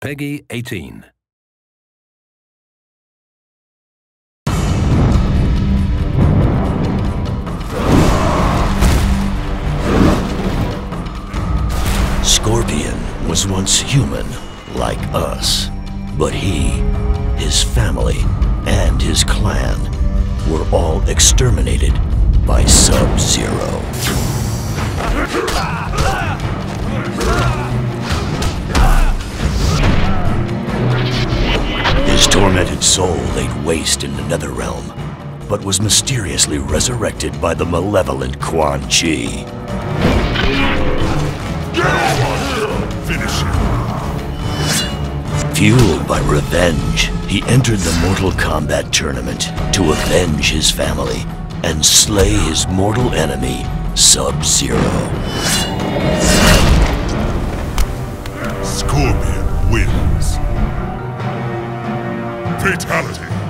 Peggy 18. Scorpion was once human, like us. But he, his family, and his clan were all exterminated by Sub-Zero. His tormented soul laid waste in the Netherrealm, but was mysteriously resurrected by the malevolent Quan Chi. Finish him. Fueled by revenge, he entered the Mortal Kombat tournament to avenge his family and slay his mortal enemy, Sub-Zero. Scorpion wins. Fatality.